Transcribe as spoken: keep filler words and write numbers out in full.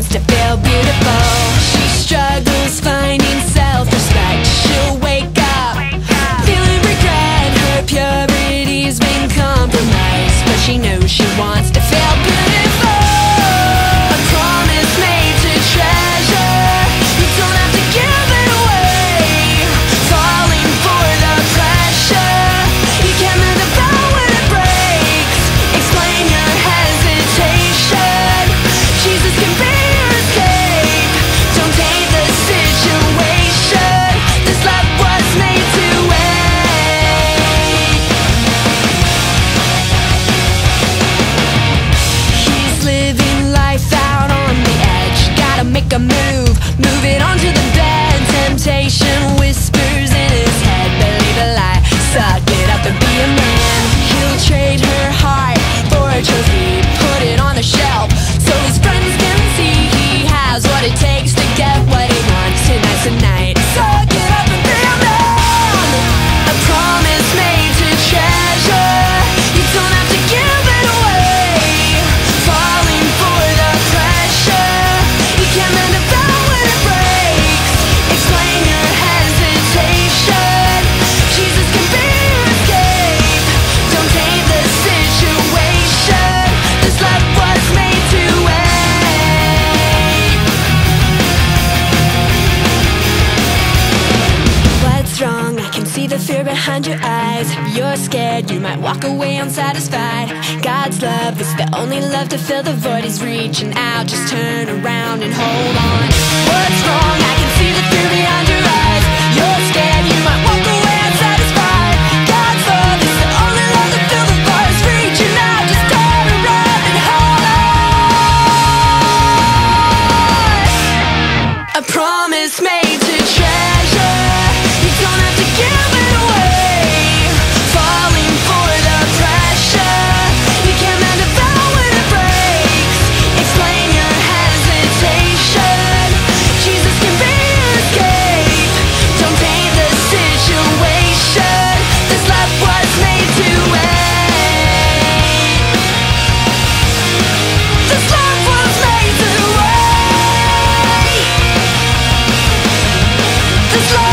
wants to feel beautiful. She struggles finding self-respect. She'll wake up feeling regret. Her purity's been compromised, but she knows she wants to feel beautiful. A promise made to treasure. You don't have to give it away. Falling for the pressure. You can't move the bow when it breaks. Explain your hesitation. Jesus can be your escape. Don't take the situation. This love was made to wait. He's living life out on the edge. Gotta make a move, move it onto the bed. Temptation whispers in his head. Believe a lie, suck it up and be a man. He'll trade her heart for a trophy, put it on the shelf so his friends can see he has what it takes to get what he wants. Tonight's the night. Suck it up and be a man. A promise made to treasure. You don't have to give it away. Falling for the pressure. You can't mend a vow when it breaks. Explain your hesitation. Jesus can be your escape. Don't take the situation. This love was made to wait. What's wrong? I can see the fear behind your eyes. You're scared, you might walk away unsatisfied. God's love is the only love to fill the void. He's reaching out, just turn around and hold on. What's wrong? I can see the fear behind your eyes. You're scared, you might walk away unsatisfied. God's love is the only love to fill the void. He's reaching out, just turn around and hold on. A promise made to treasure. You don't have to give it away. Falling for the pressure. You can't mend a vow when it breaks. Explain your hesitation. Jesus can be your escape. Don't take the situation. This love was made to wait. This love was made to wait. This love